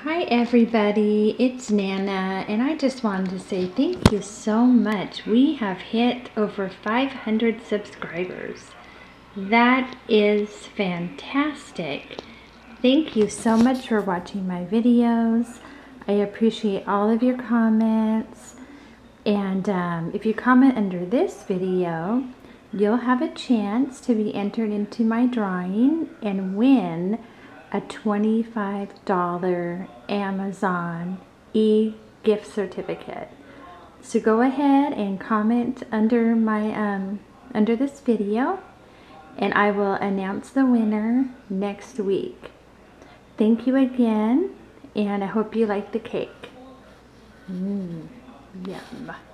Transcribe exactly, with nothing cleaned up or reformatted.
Hi everybody, it's Nana, and I just wanted to say thank you so much. We have hit over five hundred subscribers. That is fantastic. Thank you so much for watching my videos. I appreciate all of your comments. And um, if you comment under this video, you'll have a chance to be entered into my drawing and win a twenty-five dollar Amazon e-gift certificate. So go ahead and comment under my um, under this video, and I will announce the winner next week. Thank you again, and I hope you like the cake. Mmm, yum.